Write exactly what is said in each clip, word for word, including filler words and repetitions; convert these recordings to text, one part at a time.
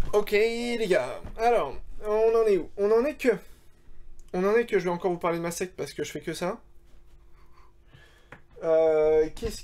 Ok les gars, alors, on en est où? On en est que... On en est que je vais encore vous parler de ma secte parce que je fais que ça. Euh, qu'est-ce...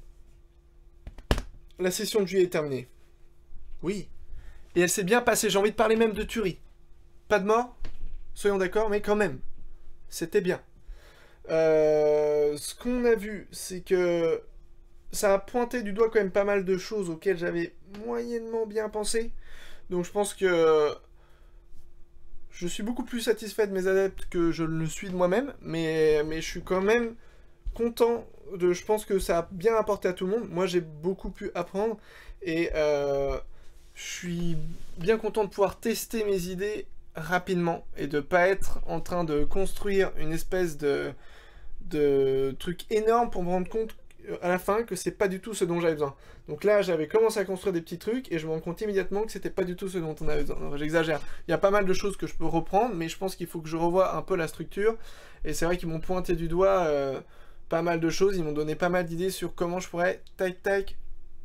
La session de juillet est terminée. Oui. Et elle s'est bien passée, j'ai envie de parler même de tuerie. Pas de mort, soyons d'accord, mais quand même. C'était bien. Euh, ce qu'on a vu, c'est que... Ça a pointé du doigt quand même pas mal de choses auxquelles j'avais moyennement bien pensé. Donc je pense que... Je suis beaucoup plus satisfait de mes adeptes que je le suis de moi-même, mais, mais je suis quand même content de... Je pense que ça a bien apporté à tout le monde. Moi, j'ai beaucoup pu apprendre, et euh, je suis bien content de pouvoir tester mes idées rapidement, et de pas être en train de construire une espèce de, de truc énorme pour me rendre compte à la fin que c'est pas du tout ce dont j'avais besoin. Donc là, j'avais commencé à construire des petits trucs et je me rends compte immédiatement que c'était pas du tout ce dont on avait besoin. J'exagère. Il y a pas mal de choses que je peux reprendre, mais je pense qu'il faut que je revoie un peu la structure. Et c'est vrai qu'ils m'ont pointé du doigt euh, pas mal de choses. Ils m'ont donné pas mal d'idées sur comment je pourrais, tac tac,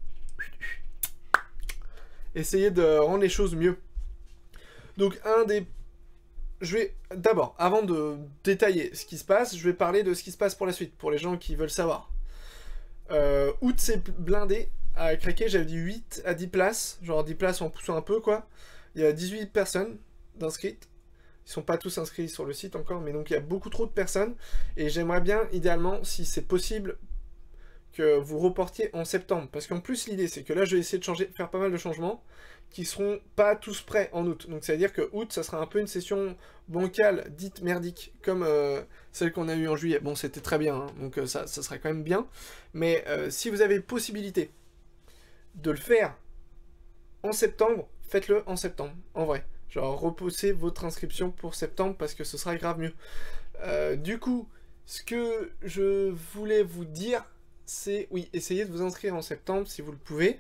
essayer de rendre les choses mieux. Donc un des... Je vais d'abord, avant de détailler ce qui se passe, je vais parler de ce qui se passe pour la suite, pour les gens qui veulent savoir. Euh, août c'est blindé à craquer, j'avais dit huit à dix places, genre dix places en poussant un peu quoi. Il y a dix-huit personnes d'inscrites, ils sont pas tous inscrits sur le site encore, mais donc il y a beaucoup trop de personnes, et j'aimerais bien idéalement, si c'est possible, que vous reportiez en septembre, parce qu'en plus l'idée c'est que là je vais essayer de changer, faire pas mal de changements, qui seront pas tous prêts en août, donc ça veut dire que août ça sera un peu une session bancale, dite merdique, comme euh, celle qu'on a eue en juillet. Bon, c'était très bien, hein, donc euh, ça, ça sera quand même bien, mais euh, si vous avez possibilité de le faire en septembre, faites-le en septembre, en vrai. Genre, repoussez votre inscription pour septembre, parce que ce sera grave mieux. Euh, du coup, ce que je voulais vous dire, c'est, oui, essayez de vous inscrire en septembre, si vous le pouvez.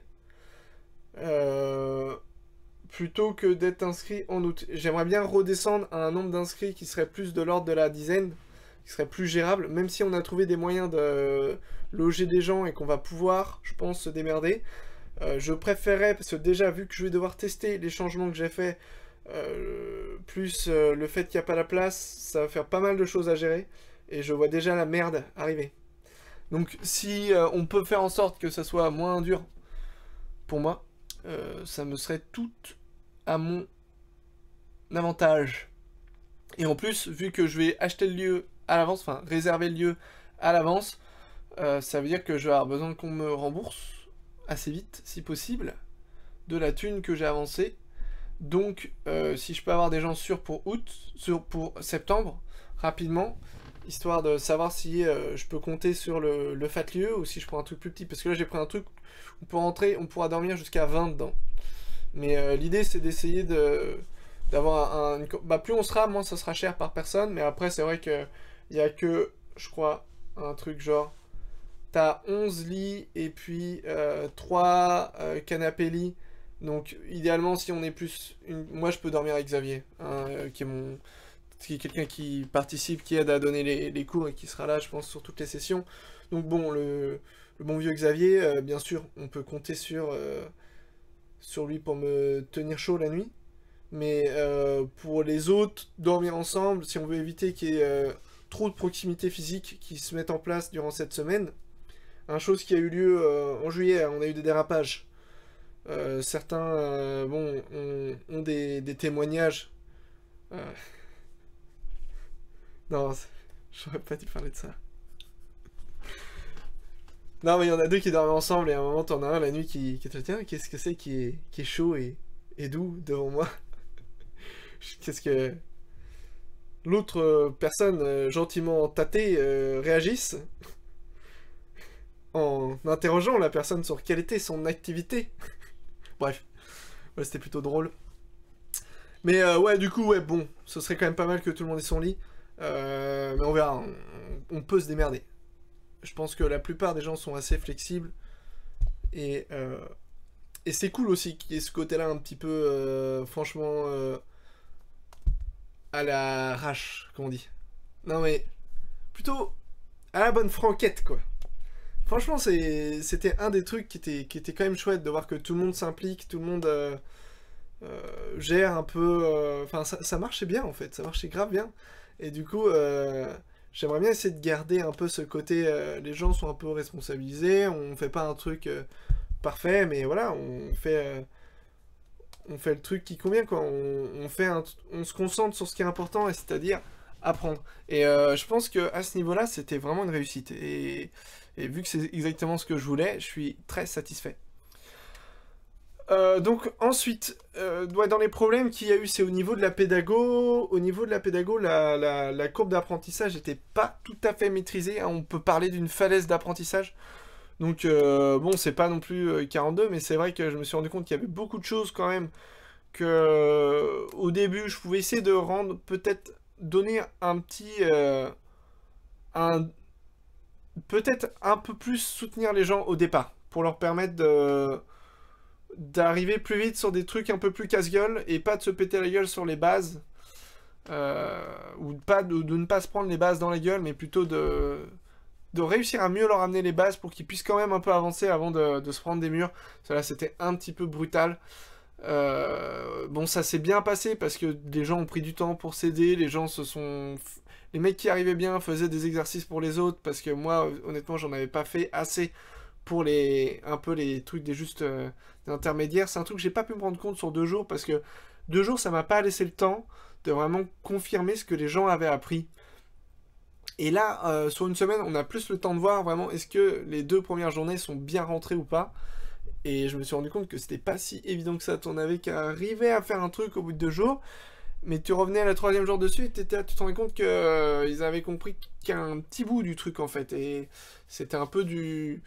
Euh... plutôt que d'être inscrit en août. J'aimerais bien redescendre à un nombre d'inscrits qui serait plus de l'ordre de la dizaine, qui serait plus gérable, même si on a trouvé des moyens de loger des gens et qu'on va pouvoir, je pense, se démerder. Euh, je préférerais, parce que déjà, vu que je vais devoir tester les changements que j'ai faits, euh, plus euh, le fait qu'il n'y a pas la place, ça va faire pas mal de choses à gérer, et je vois déjà la merde arriver. Donc si euh, on peut faire en sorte que ça soit moins dur pour moi, euh, ça me serait tout à mon avantage. Et en plus, vu que je vais acheter le lieu à l'avance, enfin réserver le lieu à l'avance, euh, ça veut dire que je vais avoir besoin qu'on me rembourse assez vite, si possible, de la thune que j'ai avancée. Donc, euh, si je peux avoir des gens sûrs pour août, sur pour septembre, rapidement, histoire de savoir si euh, je peux compter sur le, le fat lieu ou si je prends un truc plus petit. Parce que là, j'ai pris un truc où pour rentrer, on pourra dormir jusqu'à vingt dedans. Mais euh, l'idée, c'est d'essayer de d'avoir un, un... Bah, plus on sera, moins ça sera cher par personne. Mais après, c'est vrai qu'il n'y a que, je crois, un truc genre... T'as onze lits et puis euh, trois euh, canapés lits. Donc, idéalement, si on est plus... Une... Moi, je peux dormir avec Xavier, hein, euh, qui est mon... qui est quelqu'un qui participe, qui aide à donner les, les cours et qui sera là, je pense, sur toutes les sessions. Donc bon, le, le bon vieux Xavier, euh, bien sûr, on peut compter sur, euh, sur lui pour me tenir chaud la nuit. Mais euh, pour les autres, dormir ensemble, si on veut éviter qu'il y ait euh, trop de proximité physique qui se mette en place durant cette semaine, une chose qui a eu lieu euh, en juillet, on a eu des dérapages. Euh, certains euh, bon, ont, ont des, des témoignages. Euh... Non, j'aurais pas dû parler de ça. Non, mais il y en a deux qui dorment ensemble et à un moment, t'en as un la nuit qui, qui te dit tiens, qu'est-ce que c'est qui est, qui est chaud et, et doux devant moi. Qu'est-ce que. L'autre euh, personne euh, gentiment tâtée euh, réagisse en interrogeant la personne sur quelle était son activité. Bref, ouais, c'était plutôt drôle. Mais euh, ouais, du coup, ouais, bon, ce serait quand même pas mal que tout le monde ait son lit. Euh, mais on verra, on, on peut se démerder. Je pense que la plupart des gens sont assez flexibles. Et, euh, et c'est cool aussi qu'il y ait ce côté-là un petit peu, euh, franchement, euh, à la rage, comme on dit. Non mais, plutôt à la bonne franquette, quoi. Franchement, c'était un des trucs qui était, qui était quand même chouette, de voir que tout le monde s'implique, tout le monde... Euh, euh, gère un peu... Enfin, euh, ça, ça marchait bien, en fait. Ça marchait grave bien. Et du coup, euh, j'aimerais bien essayer de garder un peu ce côté... Euh, les gens sont un peu responsabilisés. On fait pas un truc euh, parfait, mais voilà, on fait... Euh, on fait le truc qui convient, quoi. On, on fait un, on se concentre sur ce qui est important, et c'est-à-dire apprendre. Et euh, je pense que à ce niveau-là, c'était vraiment une réussite. Et, et vu que c'est exactement ce que je voulais, je suis très satisfait. Euh, donc ensuite, euh, dans les problèmes qu'il y a eu, c'est au niveau de la pédago. Au niveau de la pédago, la, la, la courbe d'apprentissage n'était pas tout à fait maîtrisée. Hein. On peut parler d'une falaise d'apprentissage. Donc euh, bon, c'est pas non plus euh, quarante-deux, mais c'est vrai que je me suis rendu compte qu'il y avait beaucoup de choses quand même que euh, au début, je pouvais essayer de rendre, peut-être donner un petit... Euh, un, peut-être un peu plus soutenir les gens au départ, pour leur permettre de d'arriver plus vite sur des trucs un peu plus casse-gueule, et pas de se péter la gueule sur les bases, euh, ou pas de, de ne pas se prendre les bases dans la gueule, mais plutôt de... de réussir à mieux leur amener les bases pour qu'ils puissent quand même un peu avancer avant de, de se prendre des murs. Cela, c'était un petit peu brutal. Euh, bon, ça s'est bien passé parce que les gens ont pris du temps pour s'aider, les gens se sont... Les mecs qui arrivaient bien faisaient des exercices pour les autres, parce que moi, honnêtement, j'en avais pas fait assez pour les... un peu les trucs des justes euh, intermédiaires. C'est un truc que j'ai pas pu me rendre compte sur deux jours, parce que deux jours, ça m'a pas laissé le temps de vraiment confirmer ce que les gens avaient appris. Et là, euh, sur une semaine, on a plus le temps de voir vraiment est-ce que les deux premières journées sont bien rentrées ou pas. Et je me suis rendu compte que c'était pas si évident que ça. On avait qu'à arriver à faire un truc au bout de deux jours, mais tu revenais à la troisième jour dessus et t'étais, tu te rendais compte qu'ils euh, avaient compris qu'un petit bout du truc en fait. Et c'était un peu du...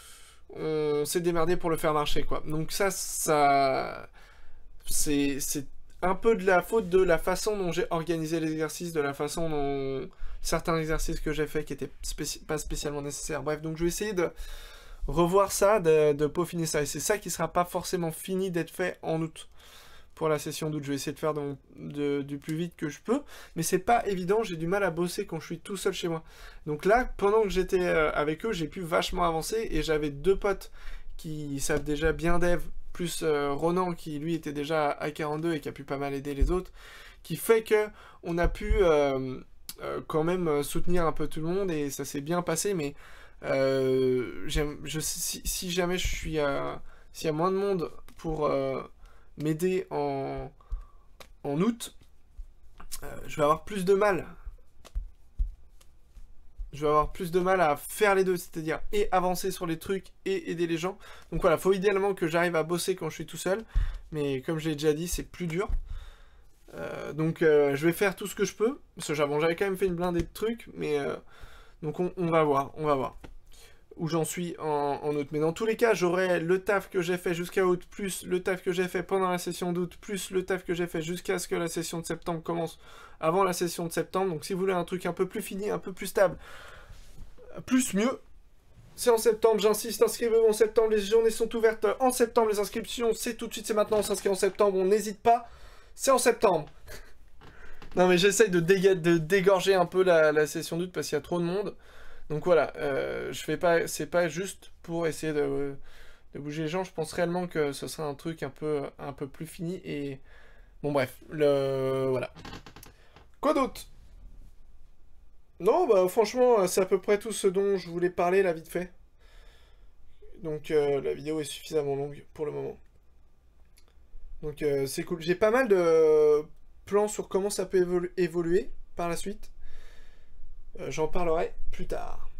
On s'est démerdé pour le faire marcher quoi. Donc ça, ça... C'est... c'est un peu de la faute de la façon dont j'ai organisé les exercices, de la façon dont certains exercices que j'ai faits qui étaient spéci pas spécialement nécessaires. Bref, donc je vais essayer de revoir ça, de, de peaufiner ça. Et c'est ça qui sera pas forcément fini d'être fait en août. Pour la session d'août, je vais essayer de faire de, de, du plus vite que je peux. Mais c'est pas évident, j'ai du mal à bosser quand je suis tout seul chez moi. Donc là, pendant que j'étais euh, avec eux, j'ai pu vachement avancer. Et j'avais deux potes qui savent déjà bien dev, plus euh, Ronan qui lui était déjà à quarante-deux et qui a pu pas mal aider les autres, qui fait que on a pu euh, euh, quand même soutenir un peu tout le monde et ça s'est bien passé, mais euh, je, si, si jamais je suis à, s'il y a moins de monde pour euh, m'aider en, en août, euh, je vais avoir plus de mal je vais avoir plus de mal à faire les deux, c'est-à-dire et avancer sur les trucs et aider les gens. Donc voilà, faut idéalement que j'arrive à bosser quand je suis tout seul, mais comme je l'ai déjà dit, c'est plus dur. Euh, donc euh, je vais faire tout ce que je peux, parce que bon, j'avais quand même fait une blindée de trucs, mais euh, donc on, on va voir, on va voir où j'en suis en, en août. Mais dans tous les cas, j'aurai le taf que j'ai fait jusqu'à août, plus le taf que j'ai fait pendant la session d'août, plus le taf que j'ai fait jusqu'à ce que la session de septembre commence avant la session de septembre. Donc si vous voulez un truc un peu plus fini, un peu plus stable, plus mieux, c'est en septembre, j'insiste, inscrivez-vous en septembre, les journées sont ouvertes en septembre, les inscriptions, c'est tout de suite, c'est maintenant, on s'inscrit en septembre, on n'hésite pas, c'est en septembre. Non mais j'essaye de, de dégorger un peu la, la session d'août parce qu'il y a trop de monde. Donc voilà, euh, je fais pas, c'est pas juste pour essayer de, de bouger les gens, je pense réellement que ce sera un truc un peu, un peu plus fini et... Bon bref, le... voilà. Quoi d'autre? Non, bah franchement, c'est à peu près tout ce dont je voulais parler là vite fait. Donc euh, la vidéo est suffisamment longue pour le moment. Donc euh, c'est cool. J'ai pas mal de plans sur comment ça peut évolu évoluer par la suite. Euh, J'en parlerai plus tard.